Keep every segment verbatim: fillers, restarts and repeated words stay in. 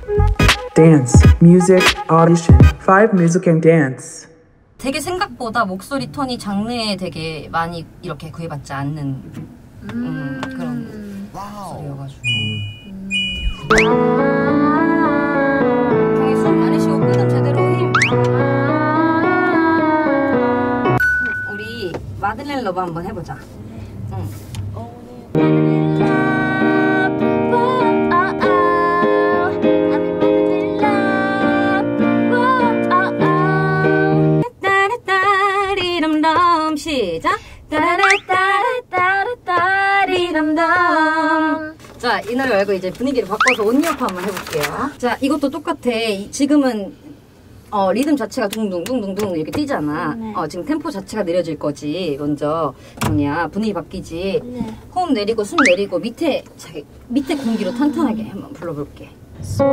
Dance, music, audition, five music and dance. 되게 생각보다 목소리 톤이 장르에 되게 많이 이렇게 구애받지 않는 음, 그런 목소리여가지고 경이 숨 많이 쉬고 끄듬 제대로 힘. 우리 마들렌 러브 한번 해보자. 응. 시작. 따라따라따라따리람담. 자, 이 노래 말고 이제 분위기를 바꿔서 온리어프 한번 해볼게요. 자, 이것도 똑같아. 지금은 어, 리듬 자체가 둥둥둥둥둥 이렇게 뛰잖아. 네. 어, 지금 템포 자체가 느려질 거지. 먼저 경이야 분위기 바뀌지. 네. 호흡 내리고 숨 내리고 밑에 자기 밑에 공기로 탄탄하게 한번 불러볼게. So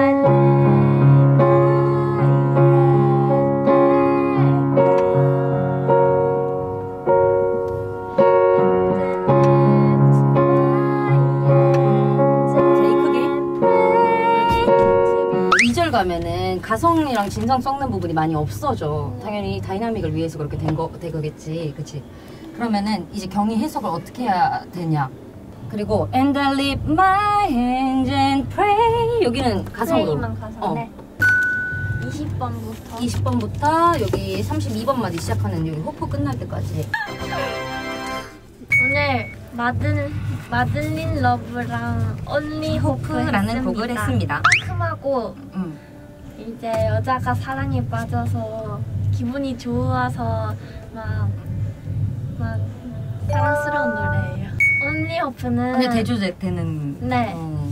가면은 가성이랑 진성 섞는 부분이 많이 없어져. 당연히 다이나믹을 위해서 그렇게 된 거, 된 거겠지. 그치? 그러면은 이제 경이 해석을 어떻게 해야 되냐. 그리고 And I lift my hands and pray. 여기는 가성으로. 가성. 어. 네. 이십 번부터. 이십 번부터 여기 삼십이 번 마디 시작하는 여기 호프 끝날 때까지. 오늘 마든, 마들린 러브랑 언리 호프라는 곡을 했습니다. 상큼하고 음. 이제 여자가 사랑에 빠져서 기분이 좋아서 막, 막 사랑스러운 노래예요. 언리 호프는 근데 대조되는 네 어.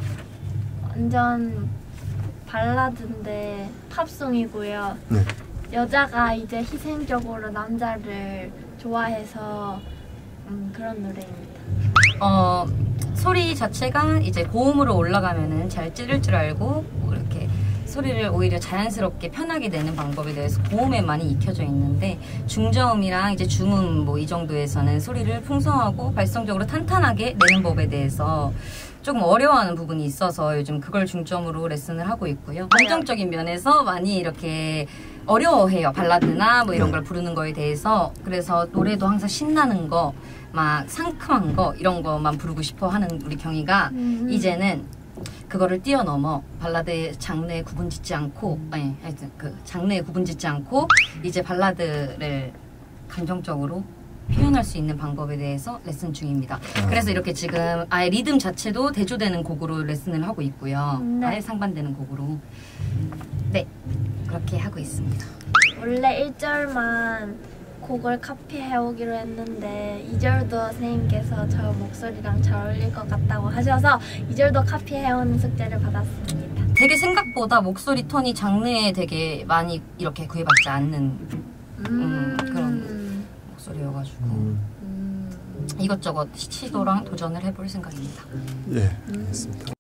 완전 발라드인데 팝송이고요. 네. 여자가 이제 희생적으로 남자를 좋아해서 음, 그런 노래입니다. 어, 소리 자체가 이제 고음으로 올라가면은 잘 찌를 줄 알고 이렇게 소리를 오히려 자연스럽게 편하게 내는 방법에 대해서 고음에 많이 익혀져 있는데 중저음이랑 이제 중음 뭐 이 정도에서는 소리를 풍성하고 발성적으로 탄탄하게 내는 법에 대해서 조금 어려워하는 부분이 있어서 요즘 그걸 중점으로 레슨을 하고 있고요. 감정적인 면에서 많이 이렇게 어려워해요. 발라드나 뭐 이런 걸 부르는 거에 대해서. 그래서 노래도 항상 신나는 거, 막 상큼한 거 이런 거만 부르고 싶어 하는 우리 경이가 음. 이제는 그거를 뛰어넘어 발라드의 장르에 구분 짓지 않고 아니 하여튼 그 장르에 구분 짓지 않고 이제 발라드를 감정적으로 표현할 수 있는 방법에 대해서 레슨 중입니다. 음. 그래서 이렇게 지금 아예 리듬 자체도 대조되는 곡으로 레슨을 하고 있고요. 네. 아예 상반되는 곡으로 네 그렇게 하고 있습니다. 원래 일 절만 곡을 카피해오기로 했는데 이 절도 선생님께서 저 목소리랑 잘 어울릴 것 같다고 하셔서 이 절도 카피해오는 숙제를 받았습니다. 되게 생각보다 목소리 톤이 장르에 되게 많이 이렇게 구애받지 않는 음, 음, 그런 목소리여가지고 음. 이것저것 시도랑 도전을 해볼 생각입니다. 예, 알겠습니다.